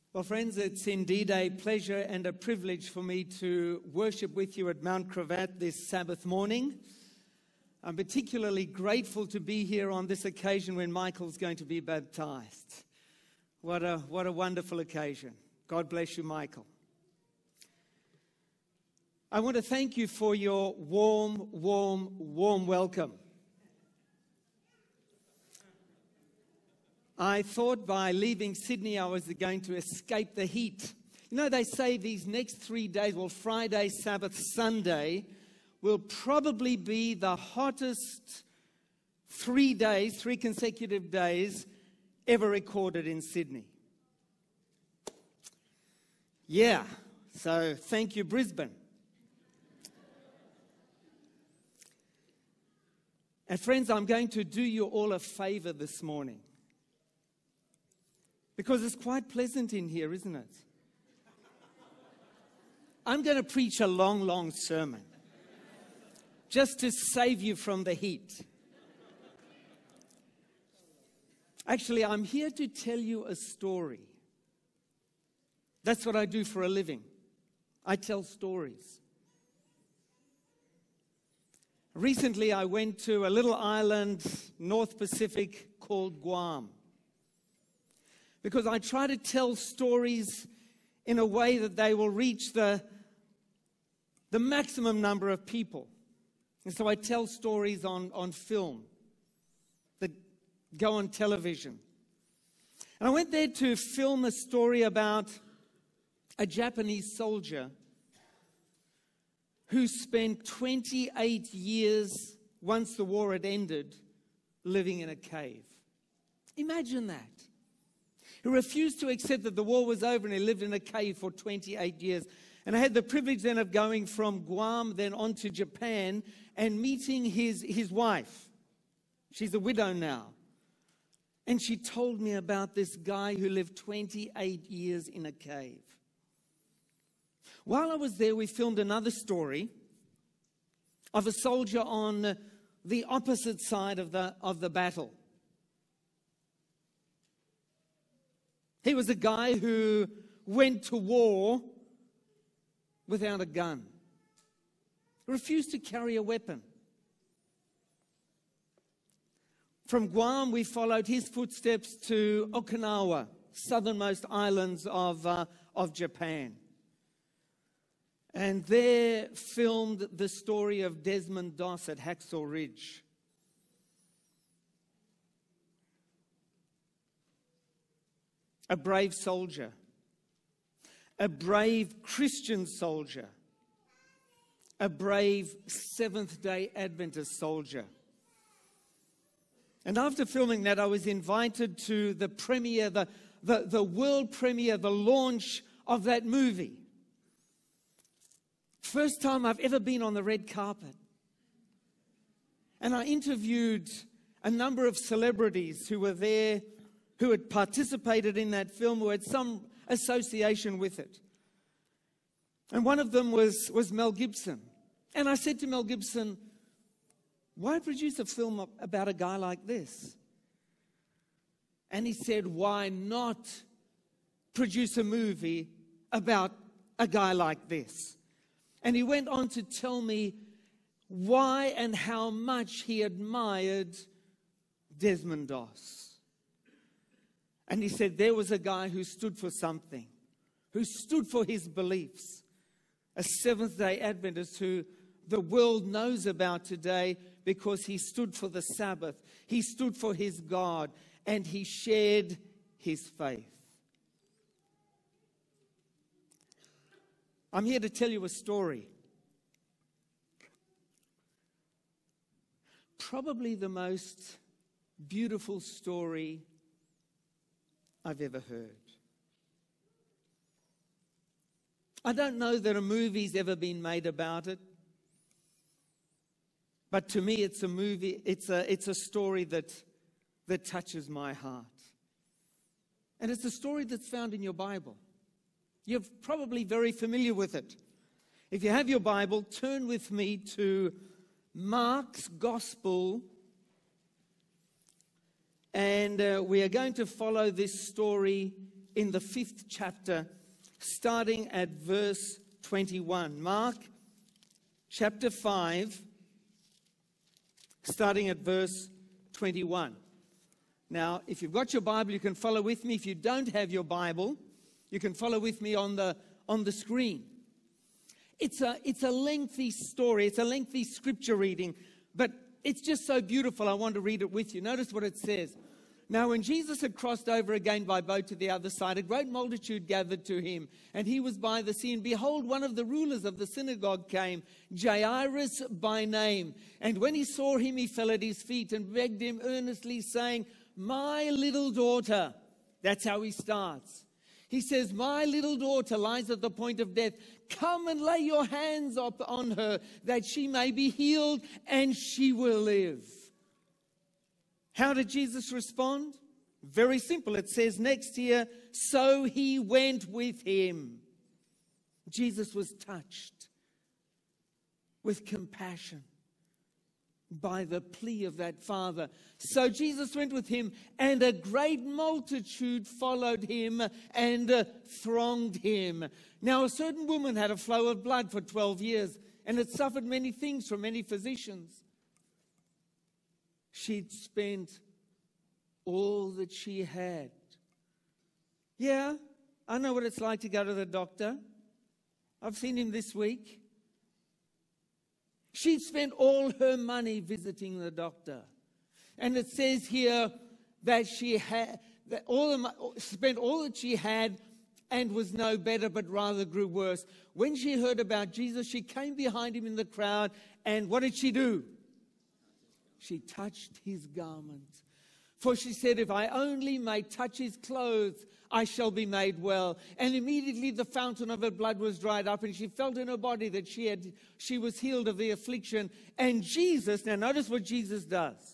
Well, friends, it's indeed a pleasure and a privilege for me to worship with you at Mount Cravat this Sabbath morning. I'm particularly grateful to be here on this occasion when Michael's going to be baptized. What a wonderful occasion. God bless you, Michael. I want to thank you for your warm welcome. I thought by leaving Sydney I was going to escape the heat. You know, they say these next 3 days, well, Friday, Sabbath, Sunday, will probably be the hottest 3 days, 3 consecutive days, ever recorded in Sydney. Yeah, so thank you, Brisbane. And friends, I'm going to do you all a favor this morning. Because it's quite pleasant in here, isn't it? I'm going to preach a long sermon. Just to save you from the heat. Actually, I'm here to tell you a story. That's what I do for a living. I tell stories. Recently, I went to a little island, North Pacific, called Guam. Because I try to tell stories in a way that they will reach the maximum number of people. And so I tell stories on film that go on television. And I went there to film a story about a Japanese soldier who spent 28 years, once the war had ended, living in a cave. Imagine that. He refused to accept that the war was over, and he lived in a cave for 28 years. And I had the privilege then of going from Guam then on to Japan and meeting his wife. She's a widow now. And she told me about this guy who lived 28 years in a cave. While I was there, we filmed another story of a soldier on the opposite side of the battle. He was a guy who went to war without a gun. He refused to carry a weapon. From Guam, we followed his footsteps to Okinawa, southernmost islands of Japan. And there filmed the story of Desmond Doss at Hacksaw Ridge. A brave soldier, a brave Christian soldier, a brave Seventh-day Adventist soldier. And after filming that, I was invited to the premiere, the world premiere, the launch of that movie. First time I've ever been on the red carpet. And I interviewed a number of celebrities who were there, who had participated in that film, who had some association with it. And one of them was Mel Gibson. And I said to Mel Gibson, why produce a film about a guy like this? And he said, why not produce a movie about a guy like this? And he went on to tell me why and how much he admired Desmond Doss. And he said there was a guy who stood for something, who stood for his beliefs, a Seventh-day Adventist who the world knows about today because he stood for the Sabbath, he stood for his God, and he shared his faith. I'm here to tell you a story. Probably the most beautiful story I've ever heard. I don't know that a movie's ever been made about it, but to me it's a movie, it's a story that touches my heart. And it's a story that's found in your Bible. You're probably very familiar with it. If you have your Bible, turn with me to Mark's Gospel. And we are going to follow this story in the 5th chapter, starting at verse 21. Mark chapter 5, starting at verse 21. Now, if you've got your Bible, you can follow with me. If you don't have your Bible, you can follow with me on the screen. It's a lengthy story. It's a lengthy scripture reading, but it's just so beautiful. I want to read it with you. Notice what it says. Now, when Jesus had crossed over again by boat to the other side, a great multitude gathered to him, and he was by the sea. And behold, one of the rulers of the synagogue came, Jairus by name. And when he saw him, he fell at his feet and begged him earnestly, saying, "My little daughter," that's how he starts. He says, "My little daughter lies at the point of death. Come and lay your hands on her, that she may be healed, and she will live." How did Jesus respond? Very simple. It says next here, so he went with him. Jesus was touched with compassion by the plea of that father. So Jesus went with him, and a great multitude followed him and thronged him. Now a certain woman had a flow of blood for 12 years, and had suffered many things from many physicians. She'd spent all that she had. Yeah, I know what it's like to go to the doctor. I've seen him this week. She'd spent all her money visiting the doctor. And it says here that she had spent all that she had and was no better, but rather grew worse. When she heard about Jesus, she came behind him in the crowd, and what did she do? She touched his garment. For she said, "If I only may touch his clothes, I shall be made well." And immediately the fountain of her blood was dried up, and she felt in her body that she was healed of the affliction. And Jesus, now notice what Jesus does.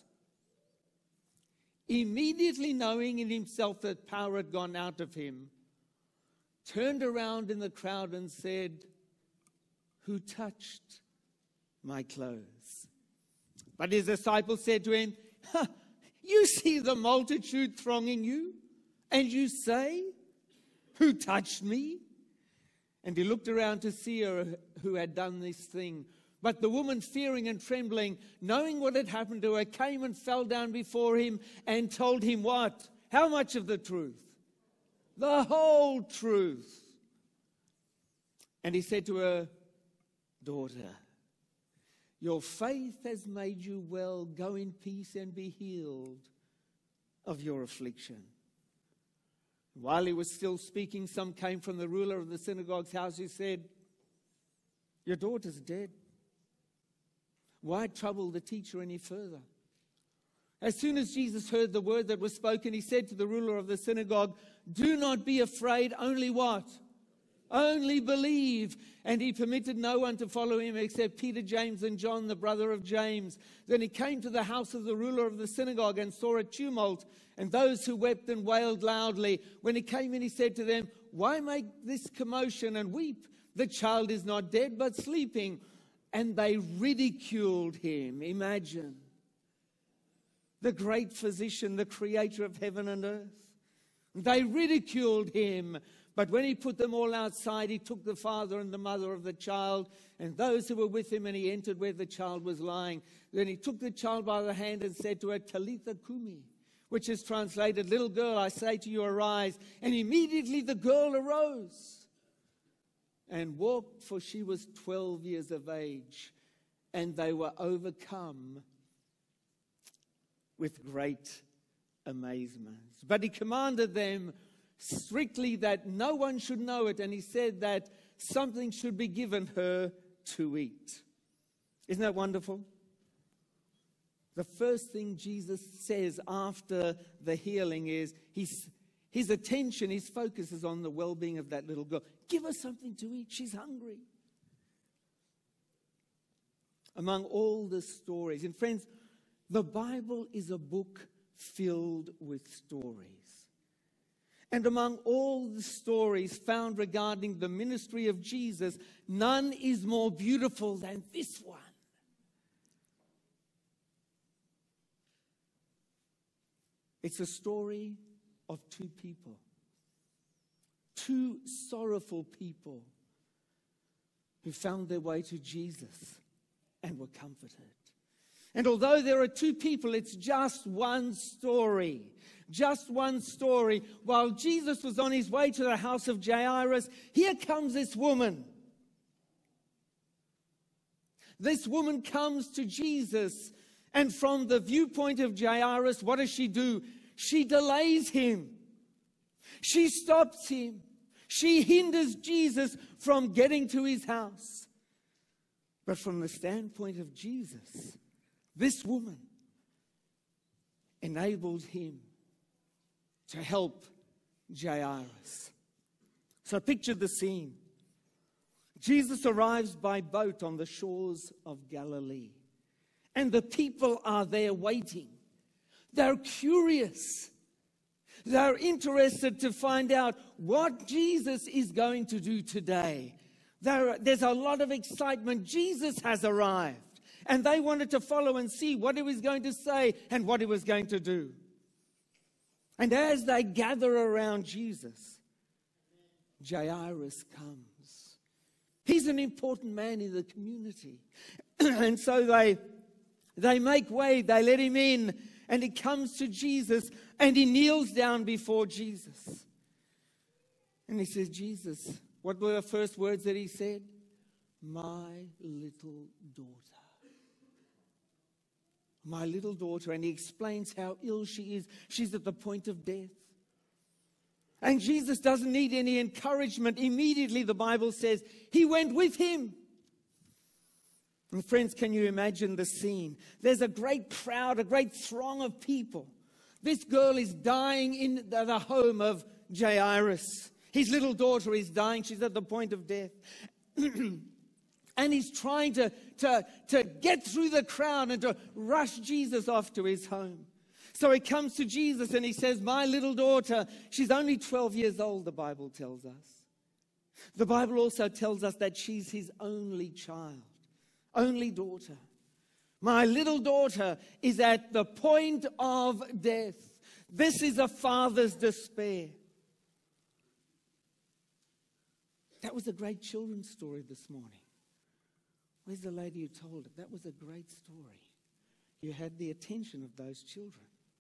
Immediately knowing in himself that power had gone out of him, turned around in the crowd and said, "Who touched my clothes?" But his disciples said to him, "You see the multitude thronging you, and you say, 'Who touched me?'" And he looked around to see her who had done this thing. But the woman, fearing and trembling, knowing what had happened to her, came and fell down before him and told him what? How much of the truth? The whole truth. And he said to her, "Daughter, your faith has made you well. Go in peace and be healed of your affliction." While he was still speaking, some came from the ruler of the synagogue's house who said, "Your daughter's dead. Why trouble the teacher any further?" As soon as Jesus heard the word that was spoken, he said to the ruler of the synagogue, "Do not be afraid, only what? Only believe." And he permitted no one to follow him except Peter, James, and John, the brother of James. Then he came to the house of the ruler of the synagogue and saw a tumult and those who wept and wailed loudly. When he came in, he said to them, "Why make this commotion and weep? The child is not dead, but sleeping." And they ridiculed him. Imagine. The great physician, the creator of heaven and earth. They ridiculed him. But when he put them all outside, he took the father and the mother of the child and those who were with him, and he entered where the child was lying. Then he took the child by the hand and said to her, "Talitha Kumi," which is translated, "Little girl, I say to you, arise." And immediately the girl arose and walked, for she was 12 years of age. And they were overcome with great amazement. But he commanded them strictly that no one should know it, and he said that something should be given her to eat. Isn't that wonderful? The first thing Jesus says after the healing is his attention, his focus is on the well-being of that little girl. Give her something to eat. She's hungry. Among all the stories, and friends, the Bible is a book filled with stories. And among all the stories found regarding the ministry of Jesus, none is more beautiful than this one. It's a story of two people. two sorrowful people who found their way to Jesus and were comforted. And although there are two people, it's just one story. Just one story. While Jesus was on his way to the house of Jairus, here comes this woman. This woman comes to Jesus, and from the viewpoint of Jairus, what does she do? She delays him. She stops him. She hinders Jesus from getting to his house. But from the standpoint of Jesus, this woman enabled him to help Jairus. So picture the scene. Jesus arrives by boat on the shores of Galilee. And the people are there waiting. They're curious. They're interested to find out what Jesus is going to do today. There's a lot of excitement. Jesus has arrived. And they wanted to follow and see what he was going to say and what he was going to do. And as they gather around Jesus, Jairus comes. He's an important man in the community. And so they make way, they let him in, and he comes to Jesus, and he kneels down before Jesus. And he says, Jesus, what were the first words that he said? My little daughter. My little daughter. And he explains how ill she is. She's at the point of death. And Jesus doesn't need any encouragement. Immediately, the Bible says, he went with him. And friends, can you imagine the scene? There's a great crowd, a great throng of people. This girl is dying in the home of Jairus. His little daughter is dying. She's at the point of death. And he's trying to get through the crowd and to rush Jesus off to his home. So he comes to Jesus and he says, my little daughter, she's only 12 years old, the Bible tells us. The Bible also tells us that she's his only child, only daughter. My little daughter is at the point of death. This is a father's despair. That was a great children's story this morning. Where's the lady who told it? That was a great story. You had the attention of those children.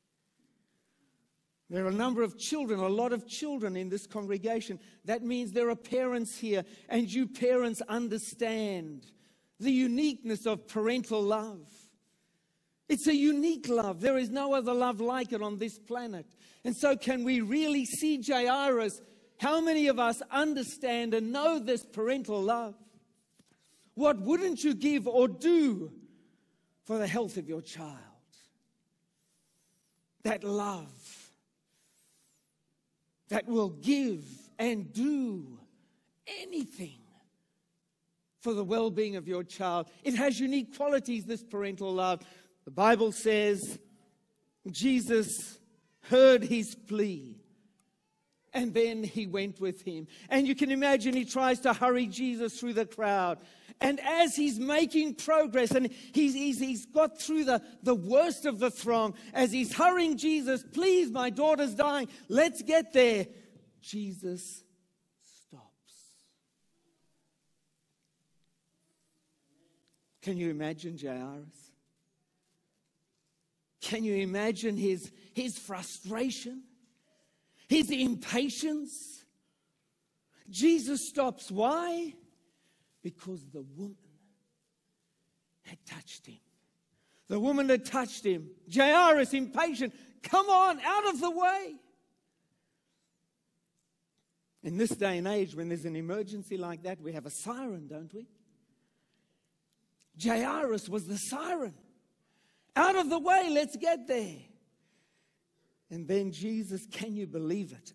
There are a number of children, a lot of children in this congregation. That means there are parents here, and you parents understand the uniqueness of parental love. It's a unique love. There is no other love like it on this planet. And so can we really see Jairus? How many of us understand and know this parental love? What wouldn't you give or do for the health of your child? That love that will give and do anything for the well-being of your child. It has unique qualities, this parental love. The Bible says Jesus heard his plea, and then he went with him. And you can imagine he tries to hurry Jesus through the crowd. And as he's making progress, and he's got through the worst of the throng, as he's hurrying Jesus, please, my daughter's dying, let's get there. Jesus stops. Can you imagine Jairus? Can you imagine his frustration? His impatience? Jesus stops. Why? Because the woman had touched him. The woman had touched him. Jairus, impatient, come on, out of the way. In this day and age, when there's an emergency like that, we have a siren, don't we? Jairus was the siren. Out of the way, let's get there. And then Jesus, can you believe it?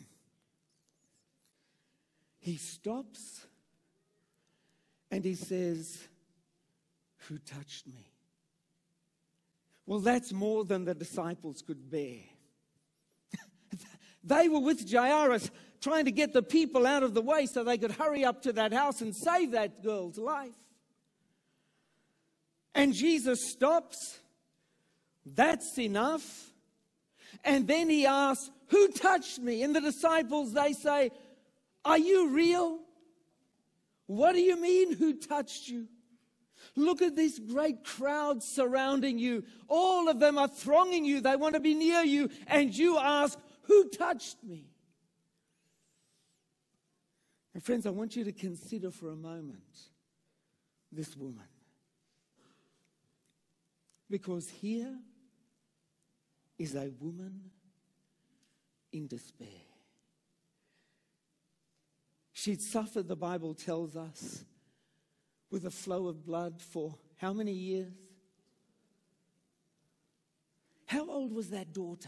He stops and he says, who touched me? Well, that's more than the disciples could bear. They were with Jairus trying to get the people out of the way so they could hurry up to that house and save that girl's life. And Jesus stops. That's enough. And then he asks, who touched me? And the disciples, they say, Are you real? What do you mean, who touched you? Look at this great crowd surrounding you. All of them are thronging you. They want to be near you. And you ask, who touched me? And friends, I want you to consider for a moment this woman. Because here is a woman in despair. She'd suffered, the Bible tells us, with a flow of blood for how many years? How old was that daughter?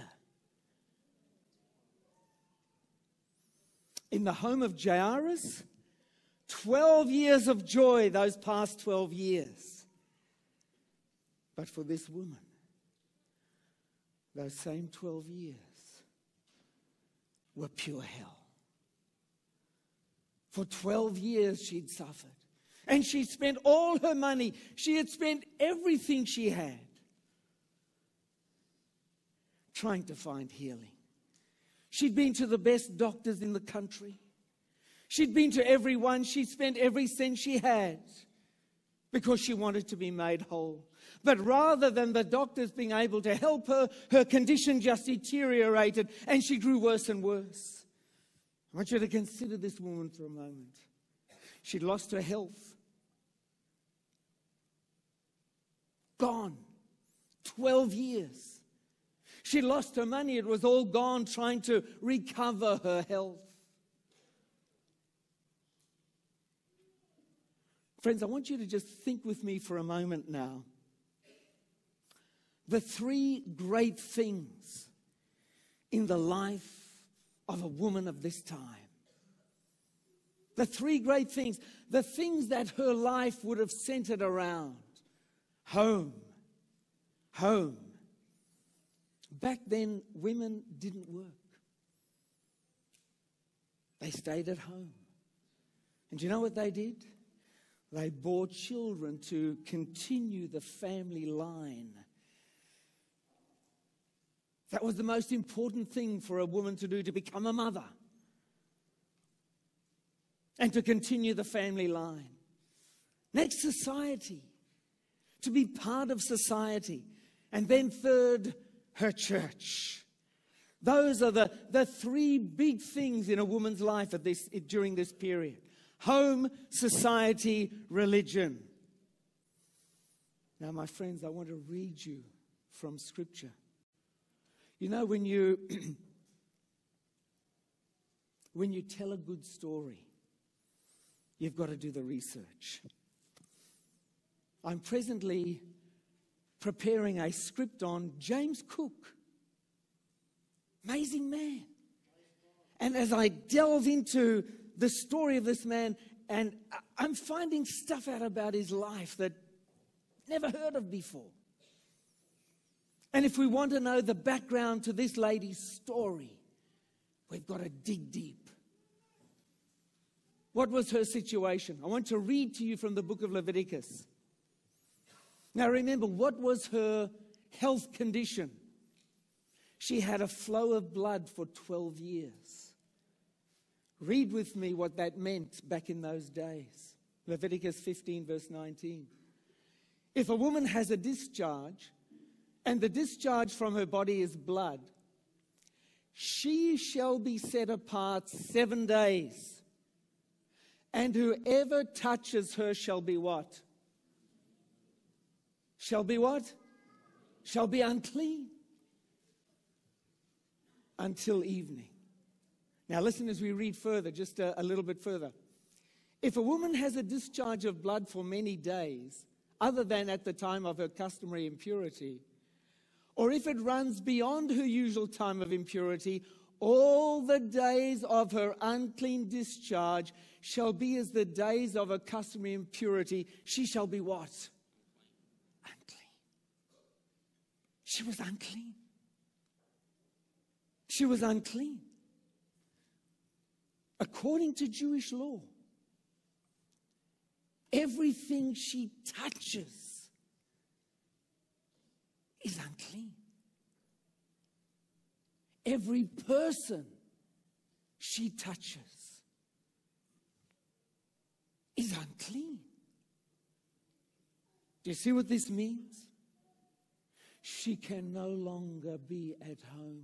In the home of Jairus, 12 years of joy those past 12 years. But for this woman, those same 12 years were pure hell. For 12 years she'd suffered. And she'd spent all her money. She had spent everything she had trying to find healing. She'd been to the best doctors in the country. She'd been to everyone. She'd spent every cent she had because she wanted to be made whole. But rather than the doctors being able to help her, her condition just deteriorated and she grew worse and worse. I want you to consider this woman for a moment. She'd lost her health. Gone. 12 years. She lost her money. It was all gone trying to recover her health. Friends, I want you to just think with me for a moment now. The three great things in the life of a woman of this time. The three great things. The things that her life would have centered around. Home. Home. Back then, women didn't work. They stayed at home. And do you know what they did? They bore children to continue the family line. That was the most important thing for a woman to do, to become a mother. And to continue the family line. Next, society. To be part of society. And then third, her church. Those are the three big things in a woman's life during this period. Home, society, religion. Now, my friends, I want to read you from Scripture. You know, when you tell a good story, you've got to do the research. I'm presently preparing a script on James Cook. Amazing man. And as I delve into the story of this man, and I'm finding stuff out about his life that never heard of before. And if we want to know the background to this lady's story, we've got to dig deep. What was her situation? I want to read to you from the book of Leviticus. Now remember, what was her health condition? She had a flow of blood for 12 years. Read with me what that meant back in those days. Leviticus 15 verse 19. If a woman has a discharge, and the discharge from her body is blood, she shall be set apart 7 days. And whoever touches her shall be what? Shall be what? Shall be unclean until evening. Now listen as we read further, just a little bit further. If a woman has a discharge of blood for many days, other than at the time of her customary impurity, or if it runs beyond her usual time of impurity, all the days of her unclean discharge shall be as the days of her customary impurity. She shall be what? Unclean. She was unclean. She was unclean. According to Jewish law, everything she touches is unclean. Every person she touches is unclean. Do you see what this means? She can no longer be at home.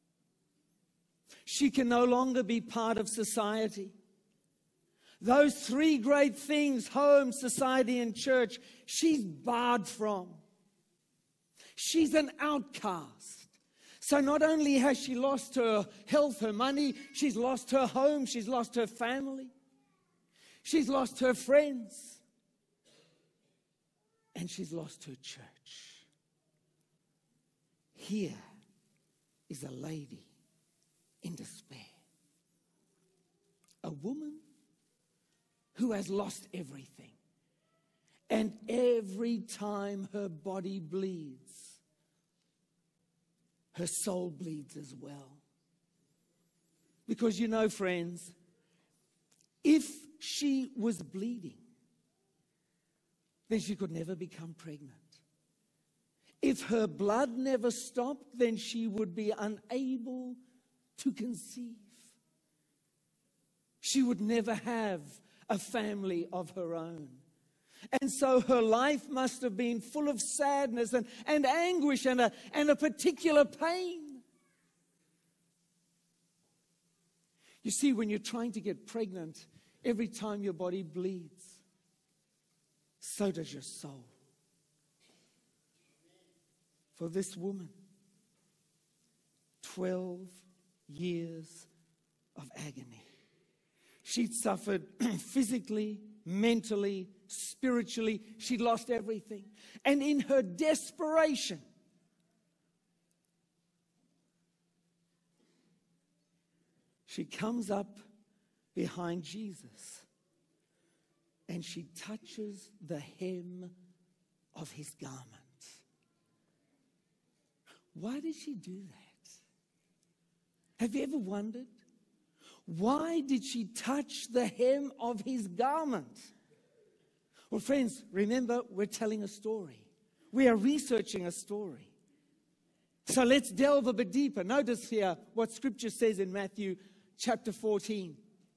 She can no longer be part of society. Those three great things, home, society, and church, she's barred from. She's an outcast. So not only has she lost her health, her money, she's lost her home, she's lost her family, she's lost her friends, and she's lost her church. Here is a lady in despair. A woman who has lost everything. And every time her body bleeds, her soul bleeds as well. Because you know, friends, if she was bleeding, then she could never become pregnant. If her blood never stopped, then she would be unable to conceive. She would never have a family of her own. And so her life must have been full of sadness and anguish and a particular pain. You see, when you're trying to get pregnant, every time your body bleeds, so does your soul. For this woman, 12 years of agony. She'd suffered physically, mentally, spiritually. She'd lost everything. And in her desperation, she comes up behind Jesus and she touches the hem of his garment. Why did she do that? Have you ever wondered? Why did she touch the hem of his garment? Well, friends, remember, we're telling a story. We are researching a story. So let's delve a bit deeper. Notice here what Scripture says in Matthew chapter 14.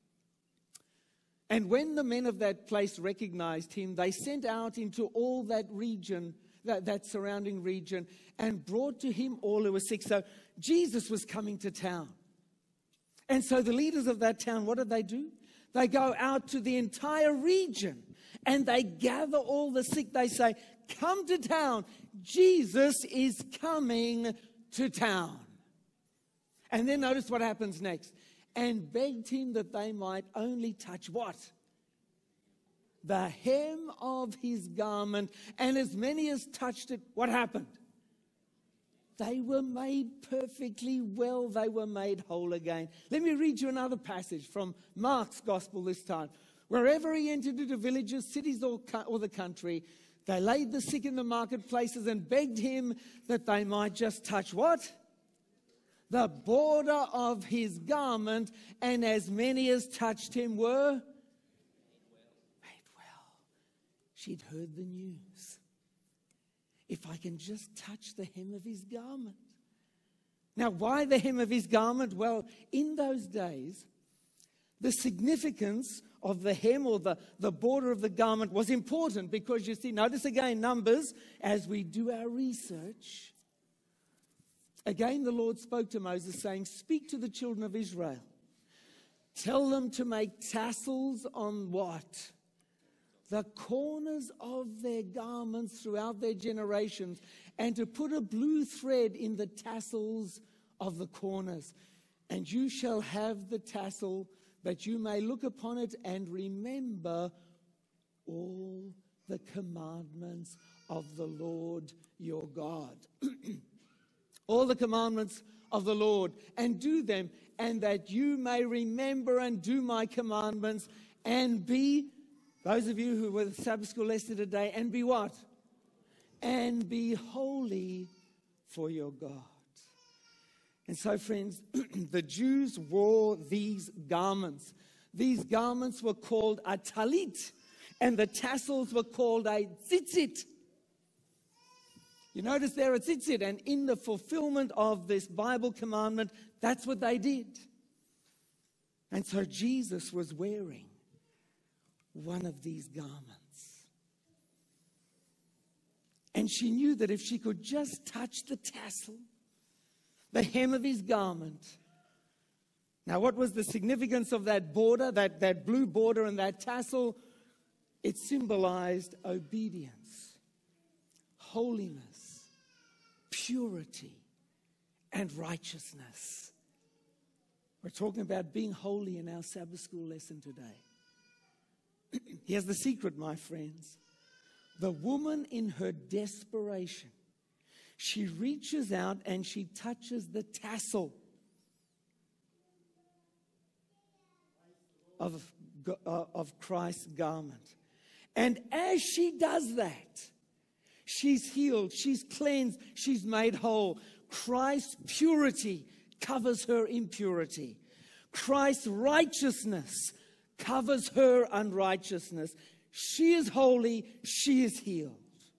And when the men of that place recognized him, they sent out into all that region, that surrounding region, and brought to him all who were sick. So Jesus was coming to town. And so the leaders of that town, what do? They go out to the entire region and they gather all the sick. They say, come to town. Jesus is coming to town. And then notice what happens next. And begged him that they might only touch what? The hem of his garment. And as many as touched it, what happened? They were made perfectly well. They were made whole again. Let me read you another passage from Mark's gospel this time. Wherever he entered into villages, cities, or the country, they laid the sick in the marketplaces and begged him that they might just touch what? The border of his garment, and as many as touched him were made well. She'd heard the news. If I can just touch the hem of his garment. Now, why the hem of his garment? Well, in those days, the significance of the hem or the border of the garment was important because, you see, notice again, Numbers, as we do our research. Again, the Lord spoke to Moses saying, speak to the children of Israel. Tell them to make tassels on what? The corners of their garments throughout their generations, and to put a blue thread in the tassels of the corners. And you shall have the tassel, that you may look upon it and remember all the commandments of the Lord your God. All the commandments of the Lord, and do them, and that you may remember and do my commandments, and be, those of you who were at Sabbath school lesson today, and be what? And be holy for your God. And so, friends, the Jews wore these garments. These garments were called a talit, and the tassels were called a tzitzit. You notice there a tzitzit, and in the fulfillment of this Bible commandment, that's what they did. And so Jesus was wearing one of these garments. And she knew that if she could just touch the tassel, the hem of his garment. Now, what was the significance of that border, that blue border and that tassel? It symbolized obedience, holiness, purity, and righteousness. We're talking about being holy in our Sabbath school lesson today. Here's the secret, my friends. The woman, in her desperation, she reaches out and she touches the tassel of Christ's garment. And as she does that, she's healed, she's cleansed, she's made whole. Christ's purity covers her impurity. Christ's righteousness covers her unrighteousness. She is holy, she is healed.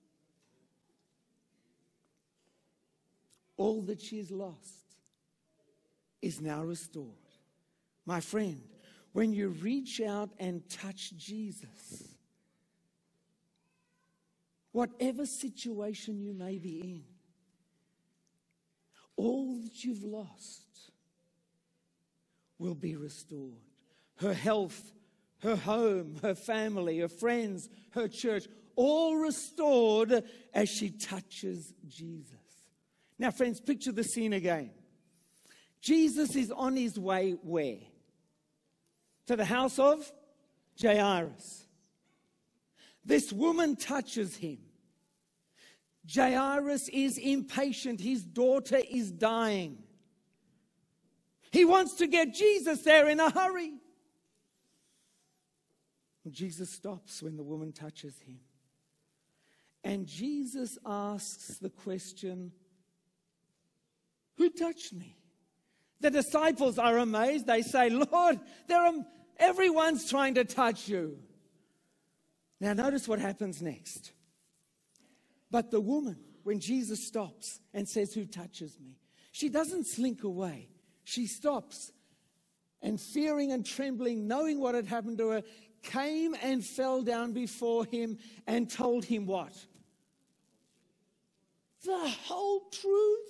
All that she has lost is now restored. My friend, when you reach out and touch Jesus, whatever situation you may be in, all that you've lost will be restored. Her health, her home, her family, her friends, her church, all restored as she touches Jesus. Now, friends, picture the scene again. Jesus is on his way where? To the house of Jairus. This woman touches him. Jairus is impatient. His daughter is dying. He wants to get Jesus there in a hurry. Jesus stops when the woman touches him. And Jesus asks the question, who touched me? The disciples are amazed. They say, Lord, everyone's trying to touch you. Now notice what happens next. But the woman, when Jesus stops and says, who touches me? She doesn't slink away. She stops. And fearing and trembling, knowing what had happened to her, came and fell down before him and told him what? The whole truth.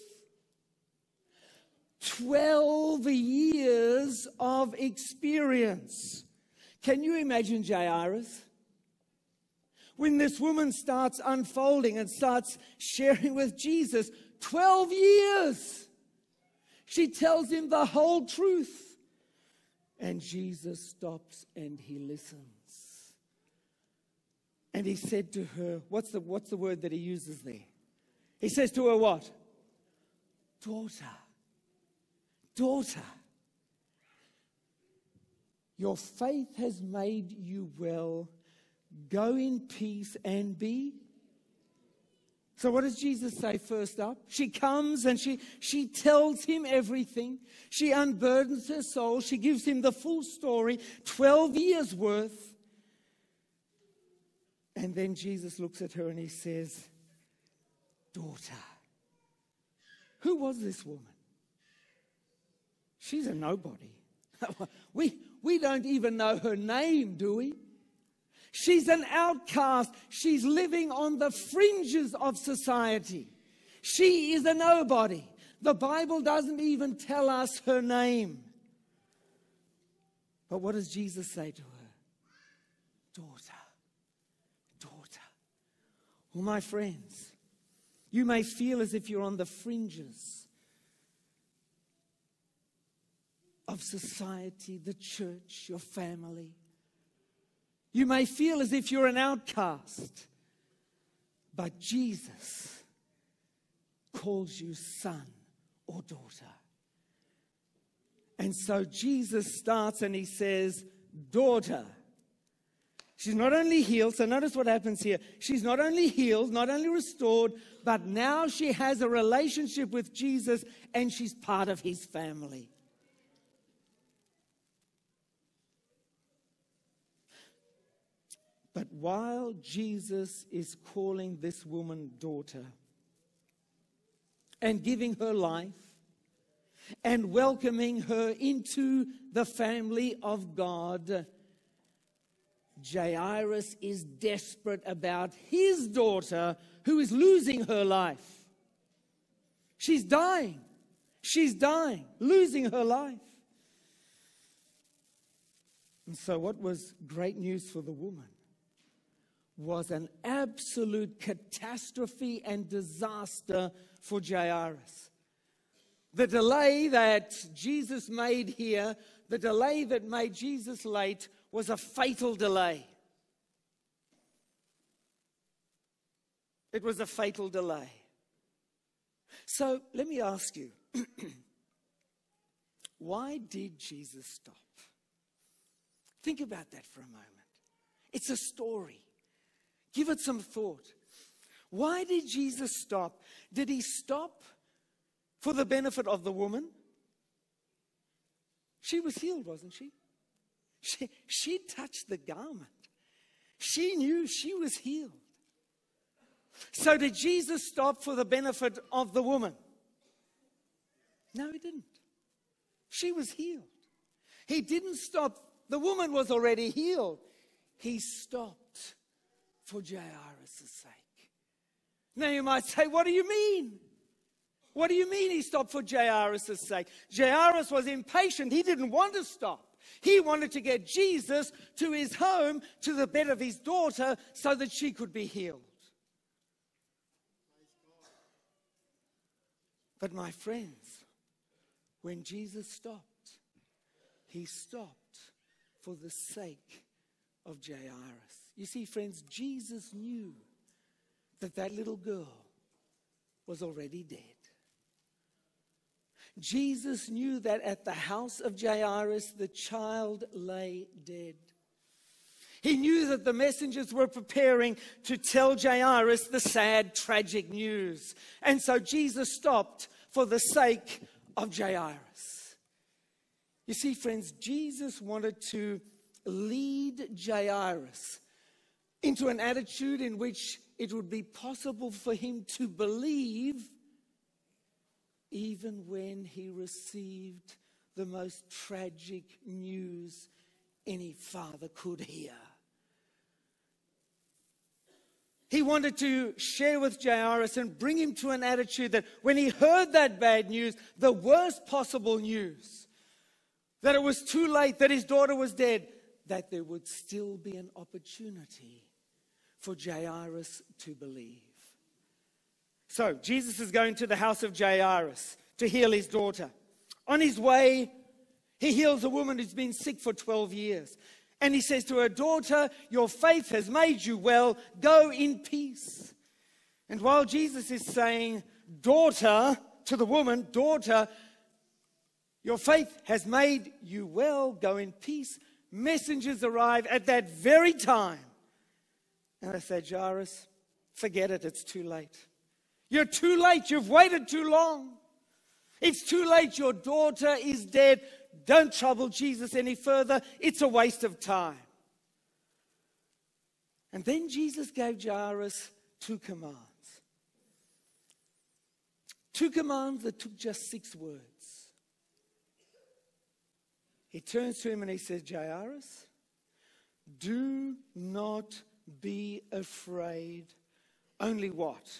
12 years of experience. Can you imagine Jairus? When this woman starts unfolding and starts sharing with Jesus, 12 years. She tells him the whole truth. And Jesus stops and he listens. And he said to her, what's the word that he uses there? He says to her what? Daughter. Daughter, your faith has made you well. Go in peace and be. So what does Jesus say first up? She comes and she tells him everything. She unburdens her soul. She gives him the full story, 12 years worth. And then Jesus looks at her and he says, daughter. Who was this woman? She's a nobody. We don't even know her name, do we? She's an outcast. She's living on the fringes of society. She is a nobody. The Bible doesn't even tell us her name. But what does Jesus say to her? Daughter, daughter. Well, my friends, you may feel as if you're on the fringes of society, the church, your family. You may feel as if you're an outcast, but Jesus calls you son or daughter. And so Jesus starts and he says, daughter. She's not only healed, so notice what happens here. She's not only healed, not only restored, but now she has a relationship with Jesus and she's part of his family. But while Jesus is calling this woman daughter and giving her life and welcoming her into the family of God, Jairus is desperate about his daughter who is losing her life. She's dying. She's dying, losing her life. And so what was great news for the woman was an absolute catastrophe and disaster for Jairus. The delay that Jesus made here, the delay that made Jesus late, was a fatal delay. It was a fatal delay. So let me ask you, why did Jesus stop? Think about that for a moment. It's a story. Give it some thought. Why did Jesus stop? Did he stop for the benefit of the woman? She was healed, wasn't she? She touched the garment. She knew she was healed. So did Jesus stop for the benefit of the woman? No, he didn't. She was healed. He didn't stop. The woman was already healed. He stopped for Jairus' sake. Now you might say, what do you mean? What do you mean he stopped for Jairus' sake? Jairus was impatient. He didn't want to stop. He wanted to get Jesus to his home, to the bed of his daughter, so that she could be healed. But my friends, when Jesus stopped, he stopped for the sake of Jairus. You see, friends, Jesus knew that that little girl was already dead. Jesus knew that at the house of Jairus, the child lay dead. He knew that the messengers were preparing to tell Jairus the sad, tragic news. And so Jesus stopped for the sake of Jairus. You see, friends, Jesus wanted to lead Jairus into an attitude in which it would be possible for him to believe even when he received the most tragic news any father could hear. He wanted to share with Jairus and bring him to an attitude that when he heard that bad news, the worst possible news, that it was too late, that his daughter was dead, that there would still be an opportunity for Jairus to believe. So Jesus is going to the house of Jairus to heal his daughter. On his way, he heals a woman who's been sick for 12 years. And he says to her, "Daughter, your faith has made you well. Go in peace." And while Jesus is saying, "Daughter," to the woman, "Daughter, your faith has made you well. Go in peace," messengers arrive at that very time. And they say, "Jairus, forget it. It's too late. You're too late. You've waited too long. It's too late. Your daughter is dead. Don't trouble Jesus any further. It's a waste of time." And then Jesus gave Jairus two commands. Two commands that took just 6 words. He turns to him and he says, "Jairus, do not be afraid." Only what?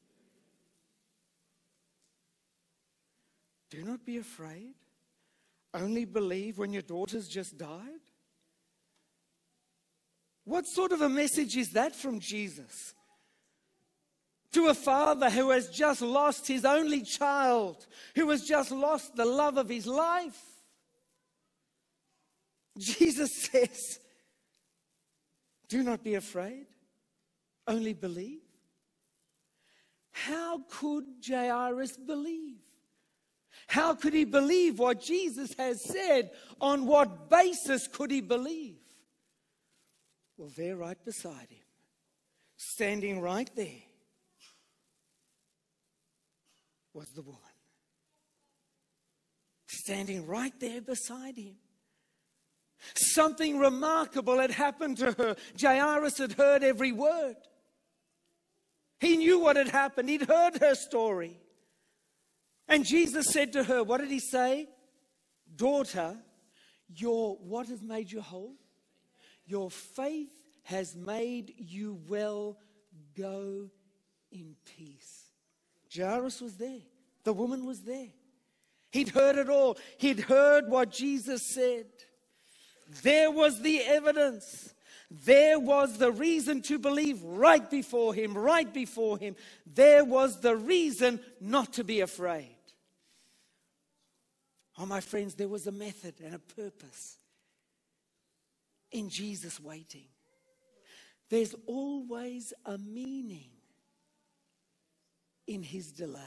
Do not be afraid. Only believe when your daughter's just died? What sort of a message is that from Jesus? To a father who has just lost his only child, who has just lost the love of his life. Jesus says, do not be afraid, only believe. How could Jairus believe? How could he believe what Jesus has said? On what basis could he believe? Well, there right beside him, standing right there, was the woman. Standing right there beside him. Something remarkable had happened to her. Jairus had heard every word. He knew what had happened. He'd heard her story. And Jesus said to her, what did he say? Daughter, what has made you whole? your faith has made you well. Go in peace. Jairus was there. The woman was there. He'd heard it all. He'd heard what Jesus said. There was the evidence. There was the reason to believe right before him, right before him. There was the reason not to be afraid. Oh, my friends, there was a method and a purpose in Jesus waiting. There's always a meaning in his delay.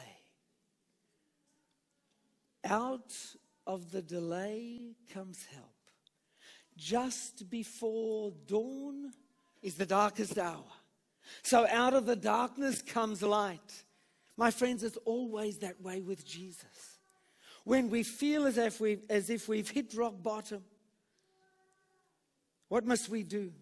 Out of the delay comes help. Just before dawn is the darkest hour. So out of the darkness comes light. My friends, it's always that way with Jesus. When we feel as if we've hit rock bottom, what must we do?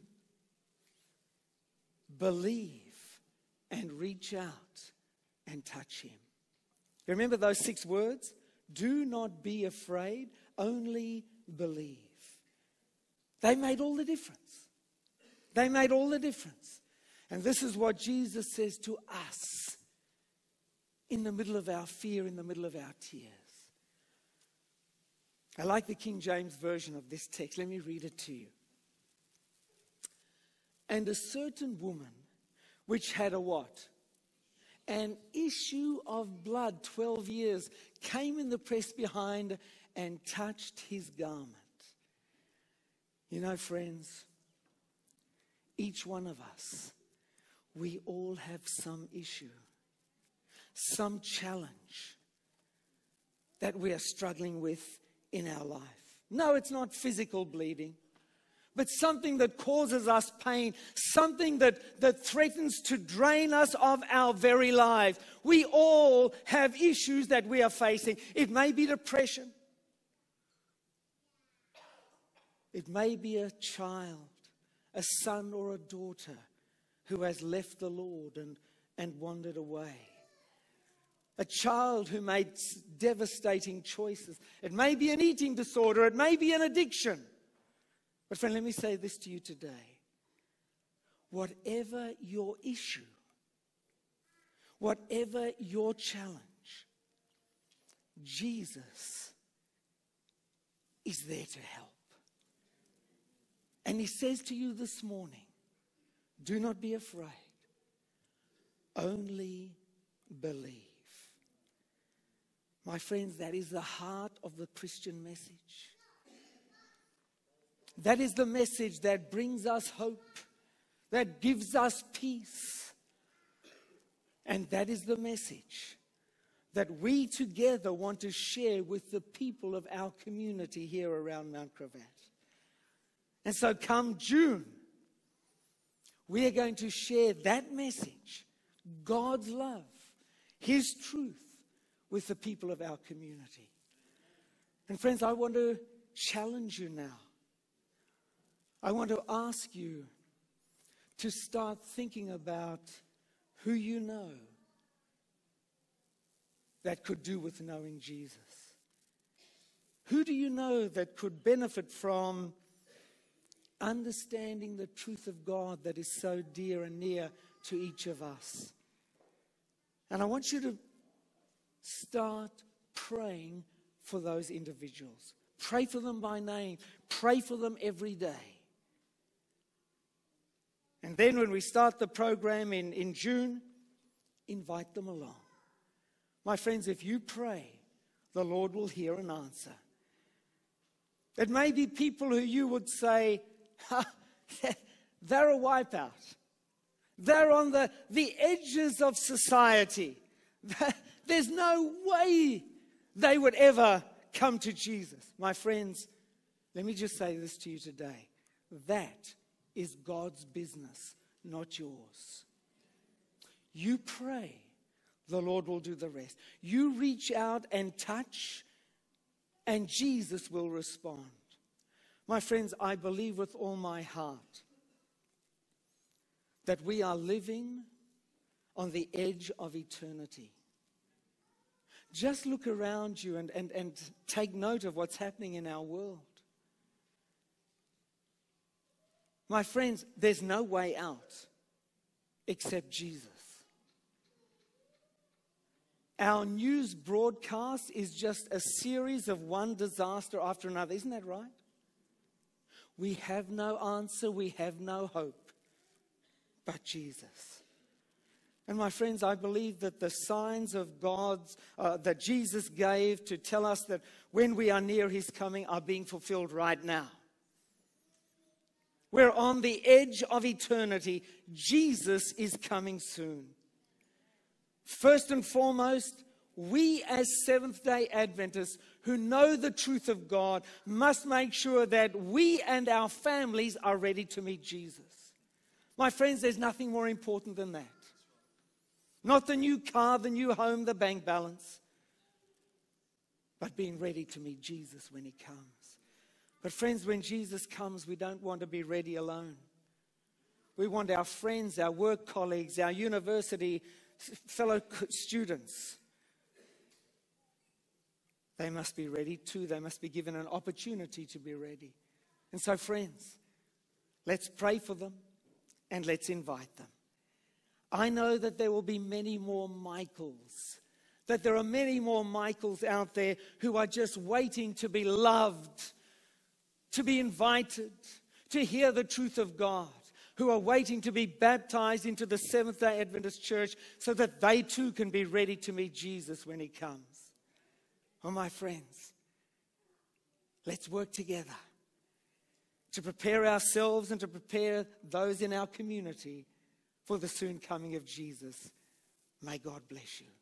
Believe and reach out and touch him. Remember those 6 words? Do not be afraid, only believe. They made all the difference. They made all the difference. And this is what Jesus says to us in the middle of our fear, in the middle of our tears. I like the King James version of this text. Let me read it to you. And a certain woman which had a what? An issue of blood 12 years came in the press behind and touched his garment. You know, friends, each one of us, we all have some issue, some challenge that we are struggling with in our life. No, it's not physical bleeding, but something that causes us pain, something that threatens to drain us of our very lives. We all have issues that we are facing. It may be depression. It may be a child, a son or a daughter who has left the Lord and wandered away. A child who made devastating choices. It may be an eating disorder. It may be an addiction. But friend, let me say this to you today. Whatever your issue, whatever your challenge, Jesus is there to help. And he says to you this morning, do not be afraid. Only believe. My friends, that is the heart of the Christian message. That is the message that brings us hope, that gives us peace. And that is the message that we together want to share with the people of our community here around Mount Cravat. And so come June, we are going to share that message, God's love, his truth, with the people of our community. And friends, I want to challenge you now. I want to ask you to start thinking about who you know that could do with knowing Jesus. Who do you know that could benefit from understanding the truth of God that is so dear and near to each of us? And I want you to start praying for those individuals. Pray for them by name. Pray for them every day. And then when we start the program in June, invite them along. My friends, if you pray, the Lord will hear and answer. It may be people who you would say, they're a wipeout. They're on the edges of society. There's no way they would ever come to Jesus. My friends, let me just say this to you today. That is God's business, not yours. You pray, the Lord will do the rest. You reach out and touch, and Jesus will respond. My friends, I believe with all my heart that we are living on the edge of eternity. Just look around you and take note of what's happening in our world. My friends, there's no way out except Jesus. Our news broadcast is just a series of one disaster after another. Isn't that right? We have no answer. We have no hope but Jesus. And my friends, I believe that the signs of God's, that Jesus gave to tell us that when we are near His coming are being fulfilled right now. We're on the edge of eternity. Jesus is coming soon. First and foremost, we as Seventh-day Adventists who know the truth of God must make sure that we and our families are ready to meet Jesus. My friends, there's nothing more important than that. Not the new car, the new home, the bank balance, but being ready to meet Jesus when He comes. But friends, when Jesus comes, we don't want to be ready alone. We want our friends, our work colleagues, our university fellow students. They must be ready too. They must be given an opportunity to be ready. And so, friends, let's pray for them and let's invite them. I know that there will be many more Michaels, that there are many more Michaels out there who are just waiting to be loved, to be invited, to hear the truth of God, who are waiting to be baptized into the Seventh-day Adventist Church so that they too can be ready to meet Jesus when He comes. Oh, my friends, let's work together to prepare ourselves and to prepare those in our community for the soon coming of Jesus. May God bless you.